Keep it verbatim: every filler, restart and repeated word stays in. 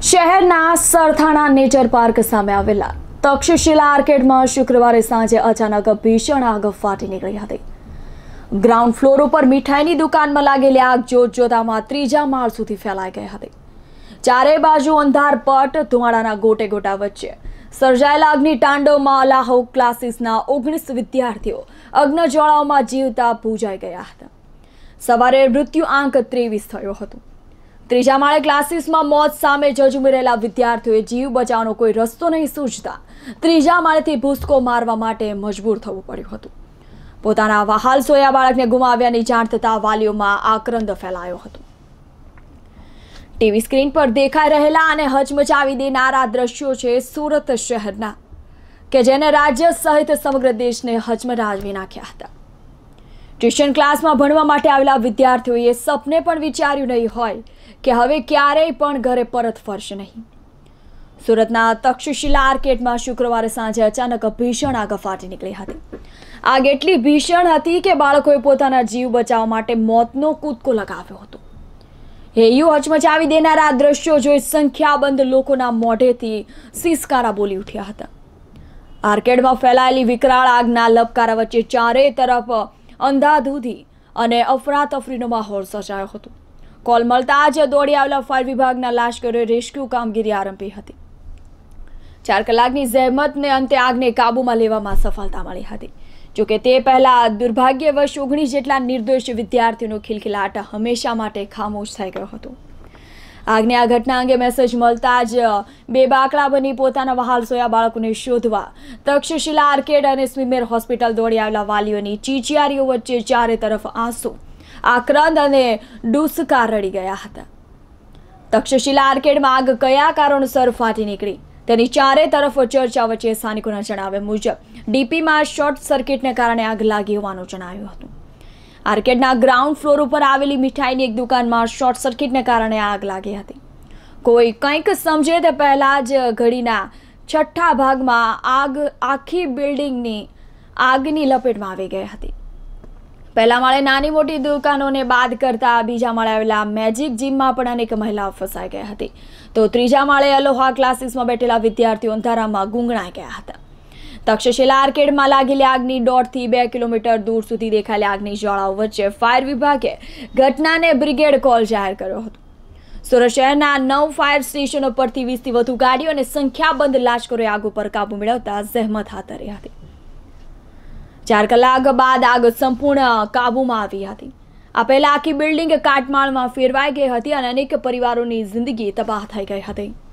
શહેરના Sarthana nature park સામે આવેલા તક્ષશિલા આર્કેડમાં શુક્રવારે સાંજે અચાનક ભીષણ આગ ફાટી નીકળી હતી. ગ્રાઉન્ડ ફ્લોર ઉપર મીઠાઈની દુકાનમાં લાગેલી આગ જોત જોતામાં ત્રીજા માળ સુધી ફેલાઈ ગઈ હતી. ચારે બાજુ અંધારપટ ધુમાડાના ગોટે ગોટા વચ્ચે સર્જાયેલા અગ્નિ તાંડવમાં અલાહો ક્લાસીસના ઓગણીસ વિદ્યાર્થીઓ અગ્નિજ્વાળાઓમાં જીવતા ભૂંજાઈ ગયા હતા. સવારે મૃત્યુ આંક ત્રેવીસ થયો હતો. ત્રીજા માળે ક્લાસીસમાં મોત સામે ઝઝૂમી રહેલા વિદ્યાર્થીઓએ જીવ બચાવવાનો કોઈ રસ્તો નહીં સૂઝતા ત્રીજા માળેથી ભૂસકો મારવા માટે મજબૂર થવું પડ્યું હતું. પોતાના વહાલ સોયા બાળકને ગુમાવ્યાની જાણ થતાં વાલીઓમાં આક્રંદ ફેલાયો હતો. ટીવી સ્ક્રીન પર દેખાઈ રહેલા અને હચમચાવી દેનારા દ્રશ્યો છે સુરત શહેરના, કે જેને રાજ્ય સહિત સમગ્ર દેશને હચમચાવી નાખ્યા હતા. ટ્યુશન ક્લાસમાં ભણવા માટે આવેલા વિદ્યાર્થીઓએ સપને પણ વિચાર્યું નહીં હોય કે હવે ક્યારેય પણ ઘરે પરત ફરશે નહીં. સુરતના તક્ષશિલા આર્કેડમાં શુક્રવારે સાંજે અચાનક ભીષણ આગ ફાટી નીકળી હતી. આગ એટલી ભીષણ હતી કે બાળકોએ પોતાના જીવ બચાવવા માટે મોતનો કૂદકો લગાવ્યો હતો. હેયું હચમચાવી દેનારા દ્રશ્યો જોઈ સંખ્યાબંધ લોકોના મોઢેથી સિસકારા બોલી ઉઠ્યા હતા. આર્કેડમાં ફેલાયેલી વિકરાળ આગના લબકારા વચ્ચે ચારે તરફ અંધાધૂંધી અને અફરાતફરીનો માહોલ સર્જાયો હતો. કોલ મળતા જ દોડી આવેલા ફાયર વિભાગના લશ્કરે રેસ્ક્યુ કામગીરી આરંભી હતી. ચાર કલાકની જહેમતને અંતે આગને કાબૂમાં લેવામાં સફળતા મળી હતી. જોકે તે પહેલા દુર્ભાગ્યવશ ઓગણીસ જેટલા નિર્દોષ વિદ્યાર્થીઓનો ખિલખિલાટ હંમેશા માટે ખામોશ થઈ ગયો હતો. આગને આ ઘટના અંગે મેસેજ મળતા જ બે બાકડા બની પોતાના વહાલ સોયા બાળકોને શોધવા તક્ષશિલા આર્કેડ અને સ્વિમેર હોસ્પિટલ દોડી આવેલા વાલીઓની ચીચિયારીઓ વચ્ચે ચારે તરફ આંસુ, આક્રંદ અને ડૂસકા રડી ગયા હતા. તક્ષશિલા આર્કેડમાં આગ કયા કારણોસર ફાટી નીકળી તેની ચારે તરફ ચર્ચા વચ્ચે સ્થાનિકોના જણાવ્યા મુજબ ડીપીમાં શોર્ટ સર્કિટને કારણે આગ લાગી હોવાનું જણાવ્યું હતું. આર્કેડના ગ્રાઉન્ડ ફ્લોર ઉપર આવેલી મીઠાઈની એક દુકાનમાં શોર્ટ સર્કિટને કારણે આગ લાગી હતી. કોઈ કંઈક સમજે તે પહેલા જ ઘડીના છઠ્ઠા ભાગમાં આગ આખી બિલ્ડિંગની આગની લપેટમાં આવી ગઈ હતી. પહેલા માળે નાની મોટી દુકાનોને બાદ કરતા બીજા માળે આવેલા મેજિક જીમમાં પણ અનેક મહિલાઓ ફસાઈ ગઈ હતી. તો ત્રીજા માળે અલોહા ક્લાસીસમાં બેઠેલા વિદ્યાર્થીઓ અંધારામાં ગૂંગણાઈ ગયા હતા. તક્ષશિલા આર્કેડમાં લાગેલી આગની દોઢથી બે કિલોમીટર દૂર સુધી દેખાયેલી આગની જ્વાળાઓ વચ્ચે ફાયર વિભાગે ઘટનાને બ્રિગેડ કોલ જાહેર કર્યો હતો. સુરત શહેરના નવ ફાયર સ્ટેશનો પરથી વીસથી વધુ ગાડીઓ અને સંખ્યાબંધ લાશ્કરોએ આગ ઉપર કાબુ મેળવતા જહેમત હાથ ધરી હતી. ચાર કલાક બાદ આગ સંપૂર્ણ કાબુમાં આવી હતી. આ પહેલા આખી બિલ્ડિંગ કાટમાળમાં ફેરવાઈ ગઈ હતી અને અનેક પરિવારોની જિંદગી તબાહ થઈ ગઈ હતી.